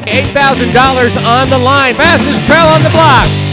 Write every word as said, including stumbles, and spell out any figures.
eight thousand dollars on the line. Fastest Trowel on the block.